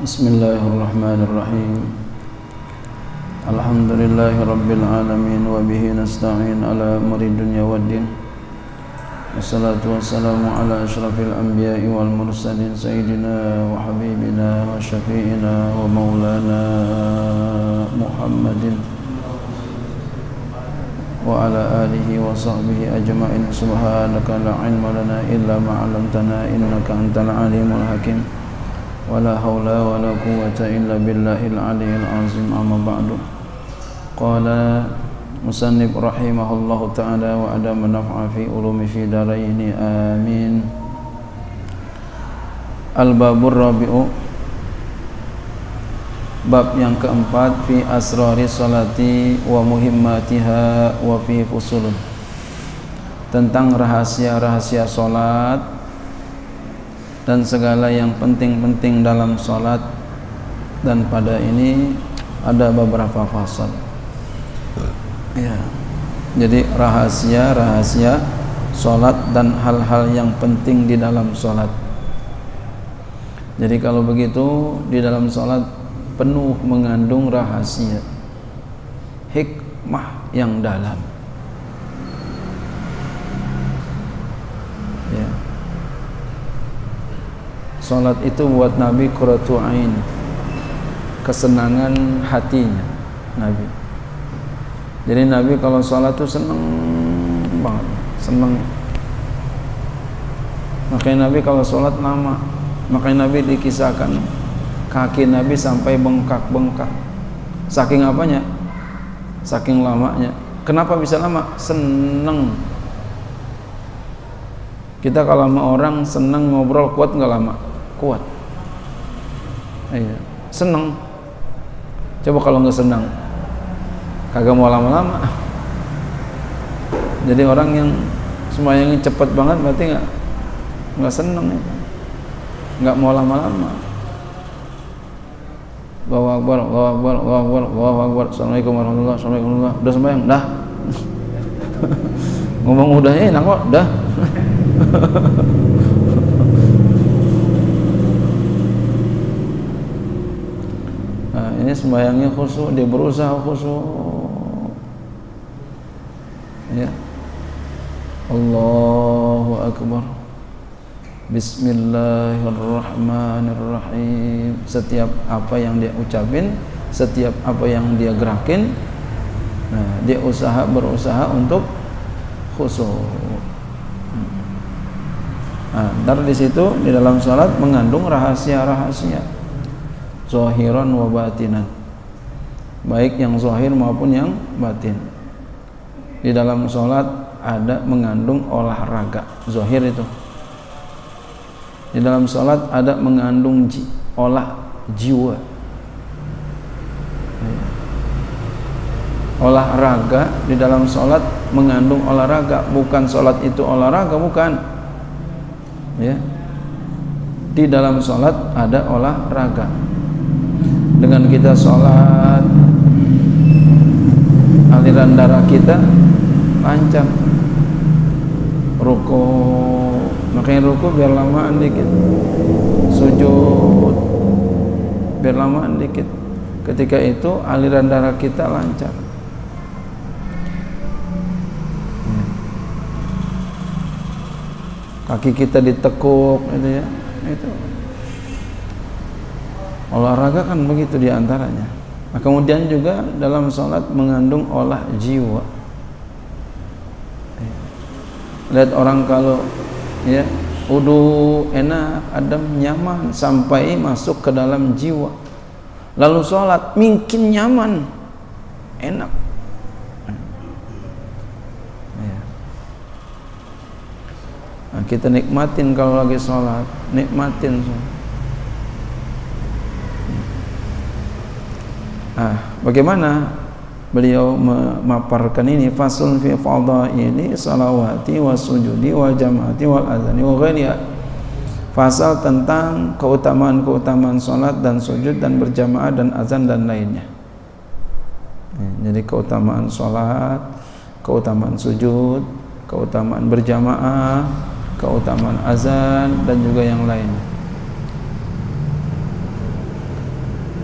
Bismillahirrahmanirrahim. Alhamdulillahirabbil alamin wa bihi nasta'in ala umuri dunya waddin. Wassalatu wassalamu ala asyrafil anbiya'i wal mursalin sayyidina wa habibina wa syafi'ina wa maulana Muhammadin wa ala alihi wa sahbihi ajma'in. Subhanaka la ilma lana illa ma 'allamtana innaka antal alimul hakim. Wala haula wala quwwata illa billahil aliyyil azim. Amma ba'du. Qala musannif rahimahullahu ta'ala wa adama naf'a fi ulumi fi daraini amin. Al-babur rabi'u, bab yang keempat, fi asrari salati wa muhimmatiha wa fi fusulun, tentang rahasia-rahasia salat dan segala yang penting-penting dalam salat, dan pada ini ada beberapa fasal. Ya. Jadi rahasia-rahasia salat dan hal-hal yang penting di dalam salat. Jadi kalau begitu di dalam salat penuh mengandung rahasia, hikmah yang dalam. Ya. Salat itu buat Nabi qurratu ain, kesenangan hatinya Nabi. Jadi Nabi kalau salat itu senang banget, senang. Makanya Nabi kalau salat lama, makanya Nabi dikisahkan kaki Nabi sampai bengkak-bengkak. Saking apanya? Saking lamanya. Kenapa bisa lama? Seneng. Kita kalau sama orang seneng ngobrol, kuat nggak lama? Kuat. Iya, seneng. Coba kalau nggak senang, kagak mau lama-lama. Jadi orang yang sembahyangnya cepet banget berarti nggak seneng, nggak mau lama-lama. Allahu Akbar, Allahu Akbar, Allahu Akbar, Allahu Akbar. Assalamualaikum warahmatullahi wabarakatuh. Udah sembahyang, dah. Ngomong udah enak kok, dah. Nah, ini sembahyangnya khusyuk, dia berusaha khusyuk. Ya. Allahu Akbar. Bismillahirrahmanirrahim. Setiap apa yang dia ucapin, setiap apa yang dia gerakin, nah, dia berusaha untuk khusyuk. Nah, ntar di situ di dalam salat mengandung rahasia-rahasia, zahiran wa batinan, baik yang zahir maupun yang batin. Di dalam salat ada mengandung olahraga, zahir itu. Di dalam salat ada mengandung olah jiwa. Olahraga di dalam salat mengandung olahraga, bukan salat itu olahraga, bukan. Ya. Di dalam salat ada olahraga. Dengan kita salat, aliran darah kita lancar. Ruku, makanya ruku biar lamaan dikit. Sujud biar lamaan dikit. Ketika itu aliran darah kita lancar. Kaki kita ditekuk, gitu ya. Itu olahraga kan begitu diantaranya. Nah, kemudian juga dalam sholat mengandung olah jiwa. Lihat orang kalau ya wudu enak, adem, nyaman sampai masuk ke dalam jiwa. Lalu sholat mungkin nyaman, enak. Nah, kita nikmatin kalau lagi sholat, nikmatin sholat. Bagaimana beliau memaparkan ini? Fasul fi fadaili salawati wa sujudi wa jamaati wal azani wa ghairiha. Fasal tentang keutamaan-keutamaan sholat dan sujud dan berjamaah dan azan dan lainnya. Jadi keutamaan sholat, keutamaan sujud, keutamaan berjamaah, keutamaan azan dan juga yang lain.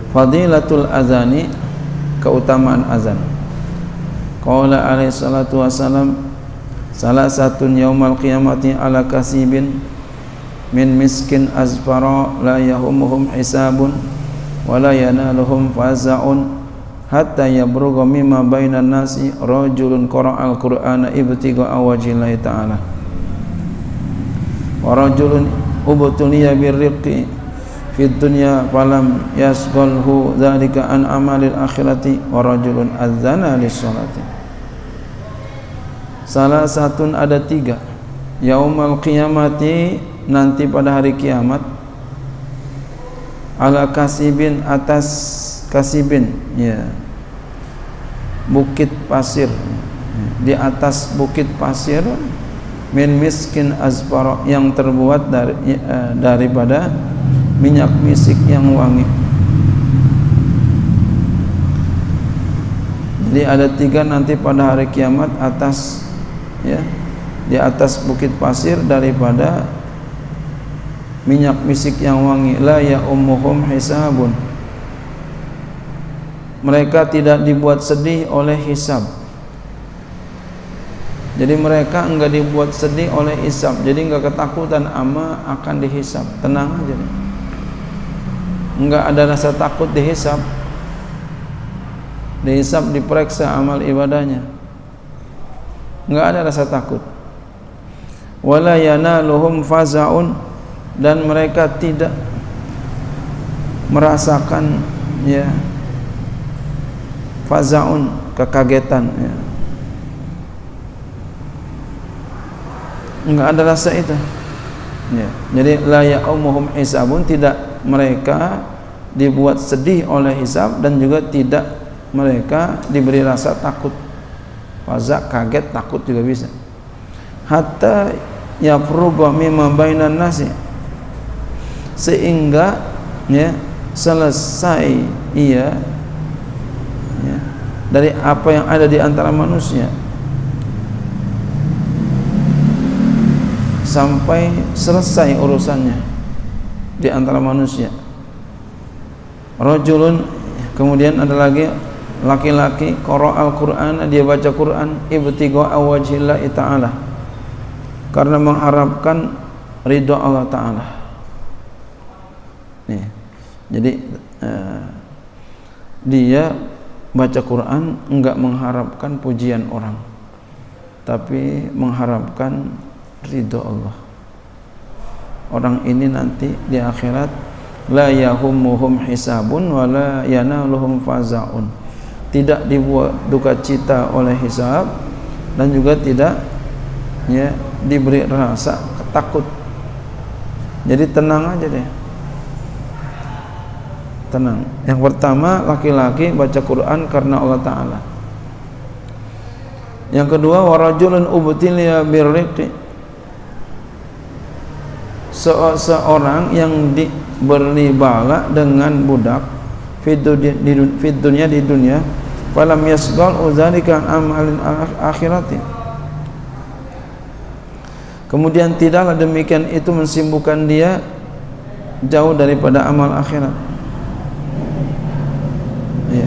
Fadilatul azani, keutamaan azan. Qala alaihi salatu wassalam, salah satun yaumal qiyamati ala kasibin min miskin azfara la yahumuhum hisabun wa la yanaluhum faza'un hatta yabrugha mimma bainan nasi rajulun qara'al qur'ana ibtigha'a wajhillahi ta'ala wa rajulun ubtuliya birriqi fid dunya falam yasghalhu dzalika an amalil akhirati wa rajulun adzana lis-salati. Salah satun, ada 3 yaumal qiyamati, nanti pada hari kiamat, ala kasibin, atas kasibin, ya, bukit pasir, di atas bukit pasir, min miskin azfar, yang terbuat daripada minyak misik yang wangi. Jadi ada 3 nanti pada hari kiamat, atas, ya, di atas bukit pasir daripada minyak misik yang wangi. La ya ummuhum hisabun, mereka tidak dibuat sedih oleh hisab. Jadi mereka enggak dibuat sedih oleh hisab, jadi enggak ketakutan ama akan dihisab, tenang aja nih. Enggak ada rasa takut dihisab. Dihisab, diperiksa amal ibadahnya, enggak ada rasa takut. Wala yanaluhum faza'un, dan mereka tidak merasakan, ya, faza'un, kekagetan, ya. Enggak ada rasa itu, ya. Jadi la ya'umuhum hisabun, tidak mereka dibuat sedih oleh hisab, dan juga tidak mereka diberi rasa takut. Faza', kaget, takut juga bisa. Hatta yafruga mimma bainan nasi, sehingga, ya, selesai ia, ya, dari apa yang ada di antara manusia, sampai selesai urusannya di antara manusia. Rajulun, kemudian ada lagi laki-laki, qara'al Qur'an, dia baca Quran, ibtigha'a wajhillahi ta'ala, karena mengharapkan ridha Allah Ta'ala. Nih, jadi dia baca Quran enggak mengharapkan pujian orang, tapi mengharapkan ridha Allah. Orang ini nanti di akhirat la yahummuhum hisabun wa la yanaluhum faza'un, tidak dibuat duka cita oleh hisab, dan juga tidak, ya, diberi rasa takut. Jadi tenang aja deh, tenang. Yang pertama, laki-laki baca Quran karena Allah Ta'ala. Yang kedua, warajulun ubtiliya birriqi, seorang yang diberi bala dengan budak fid dunya, di dunia, falam yasghal uzalika amalin akhirati, kemudian tidaklah demikian itu mensibukkan dia jauh daripada amal akhirat. Ya.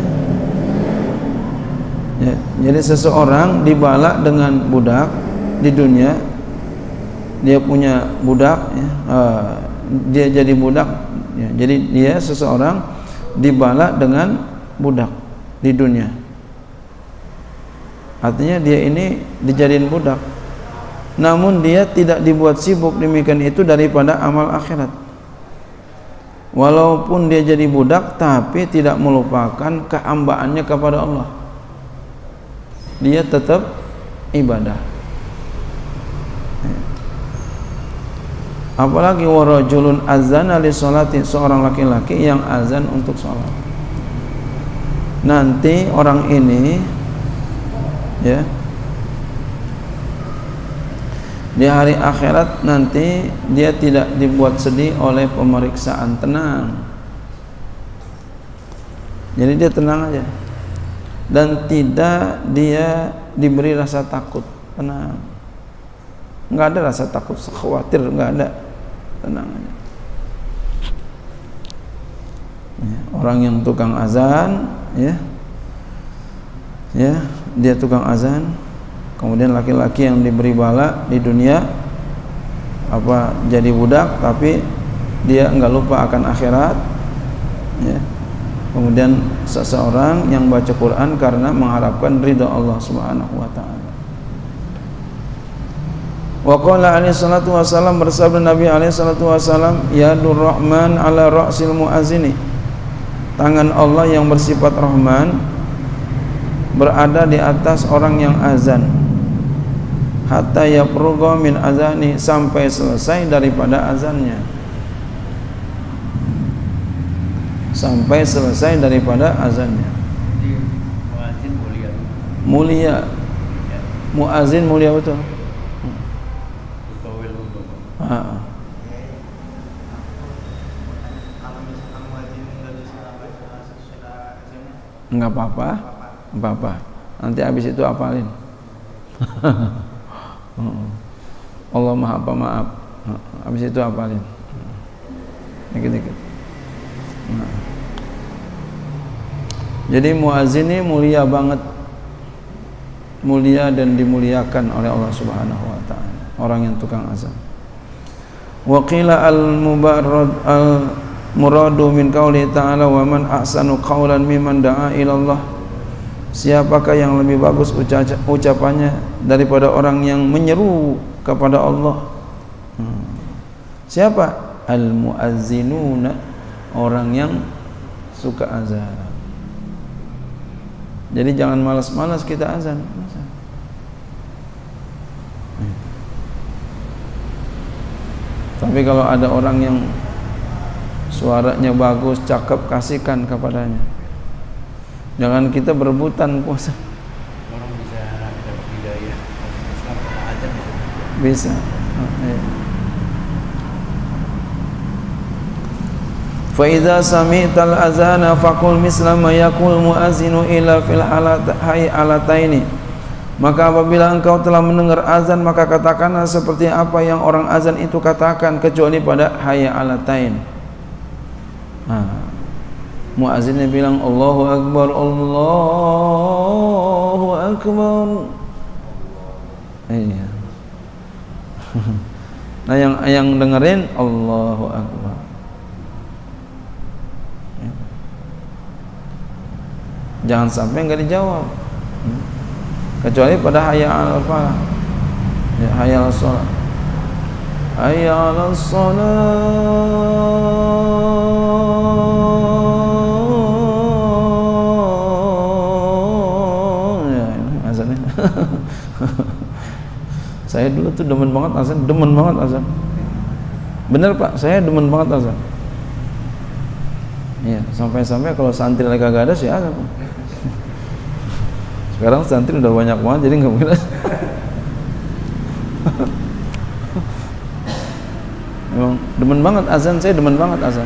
Ya. Jadi seseorang dibala dengan budak di dunia, dia punya budak, ya, dia jadi budak, ya. Jadi dia, seseorang dibala dengan budak di dunia, artinya dia ini dijadiin budak, namun dia tidak dibuat sibuk demikian itu daripada amal akhirat. Walaupun dia jadi budak, tapi tidak melupakan kehambaannya kepada Allah, dia tetap ibadah. Apalagi warajulun azana li sholati, seorang laki-laki yang azan untuk sholat. Nanti orang ini, ya, di hari akhirat nanti dia tidak dibuat sedih oleh pemeriksaan, tenang. Jadi dia tenang aja, dan tidak dia diberi rasa takut, tenang. Enggak ada rasa takut, khawatir, enggak ada, tenang aja. Orang yang tukang azan, ya, dia tukang azan. Kemudian laki-laki yang diberi bala di dunia jadi budak, tapi dia enggak lupa akan akhirat, ya. Kemudian seseorang yang baca Quran karena mengharapkan ridha Allah Subhanahu wa taala. Wa qala alaihi salatu wasallam, bersabda Nabi alaihi salatu wasallam, yadur rahman ala ra'sil muazzini, tangan Allah yang bersifat rahman berada di atas orang yang azan, hatta yafrugha min azani, sampai selesai daripada azannya, sampai selesai daripada azannya. Muazin mulia, muazin mulia betul. Enggak apa-apa, nanti habis itu apalin. Allah maha pemaaf, habis itu apalin dikit-dikit. Jadi muazin ini mulia banget, mulia dan dimuliakan oleh Allah Subhanahu wa taala, orang yang tukang azan. Wa qila al-muradu min qauli ta'ala wa man ahsanu qawlan mimman da'a ila Allah. Siapakah yang lebih bagus ucapannya daripada orang yang menyeru kepada Allah? Siapa? Al-muazzinuna, orang yang suka azan. Jadi jangan malas-malas kita azan. Tapi kalau ada orang yang suaranya bagus, cakep, kasihkan kepadanya. Jangan kita berebutan puasa. Orang bisa dapat hidayah Islam karena azan bisa. Fa idza sami'tal azana faqul misla ma yaqul muazzinu ila fil halataini. Maka apabila engkau telah mendengar azan, maka katakanlah seperti apa yang orang azan itu katakan, kecuali pada hayya alatain. Muazzinnya bilang Allahu Akbar, Allahu Akbar. Iya. Nah yang dengerin Allahu Akbar. Jangan sampai enggak dijawab. Kecuali pada hayya 'alal falah. Ya, hayya 'alas shalah. Hayya 'alas shalah. Ya, ini azannya. Saya dulu tuh demen banget azan. Bener Pak, saya demen banget azan. Iya, sampai-sampai kalau santri lagi kagak ada sih azan. Sekarang santri udah banyak banget, jadi nggak mungkin. Memang demen banget azan, saya demen banget azan.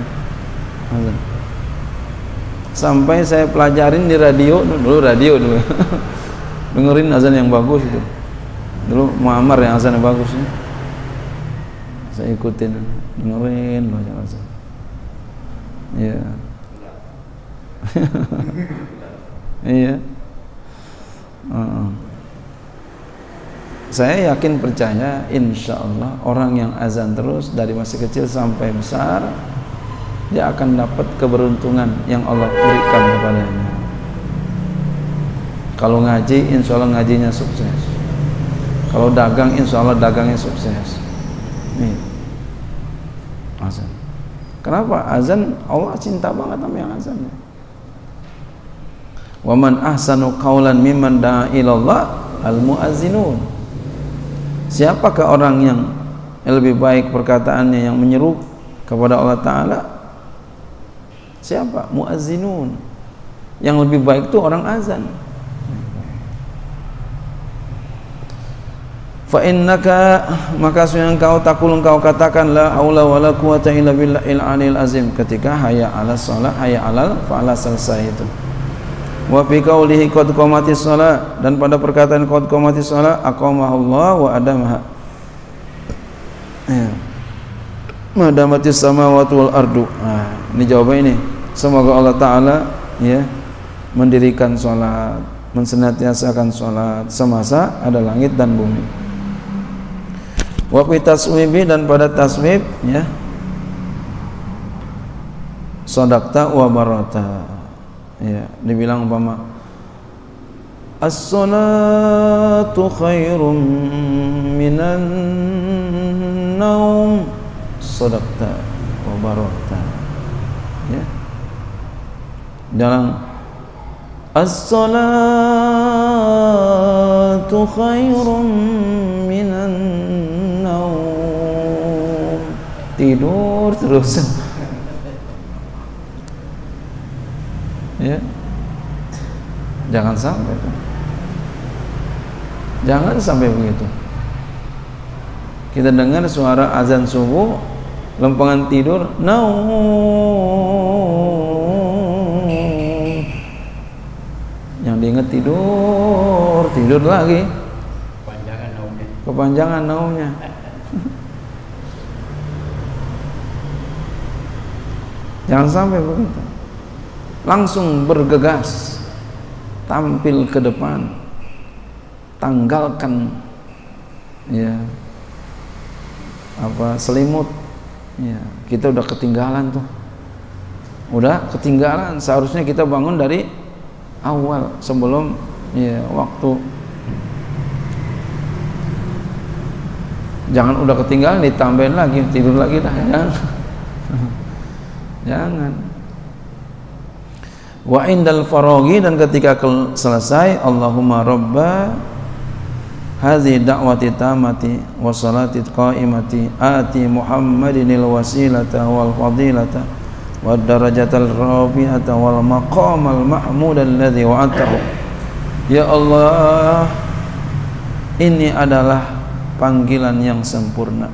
Sampai saya pelajarin di radio dulu. Dengerin azan yang bagus itu. Dulu Muammar yang azan yang bagus ya. Saya ikutin, dengerin baca azan. Iya. Iya. Saya yakin percaya, insya Allah orang yang azan terus dari masih kecil sampai besar, dia akan dapat keberuntungan yang Allah berikan kepadanya. Kalau ngaji, insya Allah ngajinya sukses. Kalau dagang, insya Allah dagangnya sukses. Nih, azan. Kenapa? Azan, Allah cinta banget sama yang azan. Wa man ahsanu qawlan mimman da'a ilallah al-muazzinun. Siapakah orang yang lebih baik perkataannya yang menyeru kepada Allah Ta'ala? Siapa? Muazzinun. Yang lebih baik itu orang azan. Fa innaka, maka yang kau katakan la haula wala quwata illa billahil aliyil azim, ketika hayya 'alas shalah, hayya 'alal falah selesai itu. Wa fi qaulihi qad qamatis shalah, dan pada perkataan qad qamatis shalah aqamahullah wa adamaha. Madamatis samawati wal ardu. Nah, ini jawabannya ini. Semoga Allah Ta'ala ya mendirikan sholat, mensenantiasakan sholat semasa ada langit dan bumi. Wa fi taswibi, dan pada taswib ya, sadaqta wa barata ya, dibilang umpama as-salatu khairum minan naum, sadaqta wa barata ya, dalam as-salatu khairum minan naum, tidur terus ya, jangan sampai begitu. Kita dengar suara azan subuh, lempengan tidur, naum, yang diingat tidur lagi, kepanjangan naumnya. Jangan sampai begitu. Langsung bergegas, tampil ke depan, tanggalkan ya selimut ya, kita udah ketinggalan tuh, seharusnya kita bangun dari awal sebelum ya waktu. Jangan udah ketinggalan ditambahin lagi, tidur lagi dah, jangan. Wa indal faraghi, dan ketika selesai, Allahumma rabba hadhihi da'wati tamati wa salati qa'imati ati Muhammadinil wasilata wal fadilata wad darajatal rafi'ata wal maqamal mahmud alladhi wa'atahu. Ya Allah, ini adalah panggilan yang sempurna,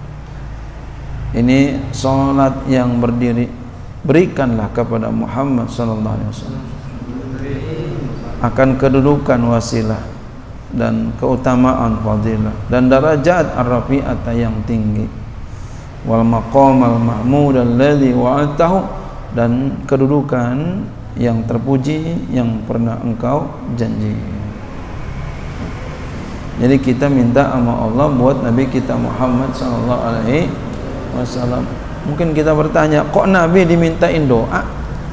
ini salat yang berdiri, berikanlah kepada Muhammad sallallahu alaihi wasallam akan kedudukan wasilah dan keutamaan fadilah dan darajat ar-rafi'ata yang tinggi, wal maqamal mahmud alladzi wa'atahu, dan kedudukan yang terpuji yang pernah engkau janji. Jadi kita minta sama Allah buat Nabi kita Muhammad sallallahu alaihi wasallam. Mungkin kita bertanya, kok Nabi dimintain doa?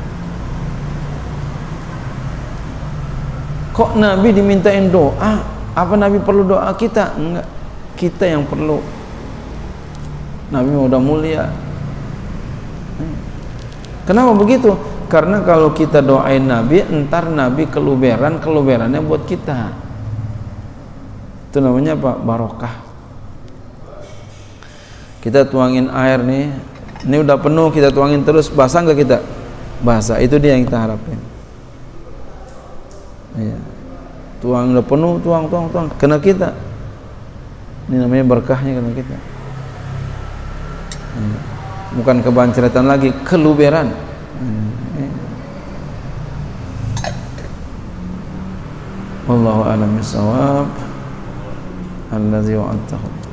Kok Nabi dimintain doa? Apa Nabi perlu doa kita? Enggak, kita yang perlu. Nabi udah mulia. Kenapa begitu? Karena kalau kita doain Nabi, entar Nabi keluberannya buat kita. Itu namanya apa? Barokah. Kita tuangin air nih, ini udah penuh, kita tuangin terus, basah nggak kita? Basah, itu dia yang kita harapin. Ya. Tuang udah penuh, tuang, kena kita. Ini namanya berkahnya kena kita. Ya. Bukan kebanceretan lagi, keluberan. Ya. Wallahu a'lam bishawab. Allazi wa'atahu.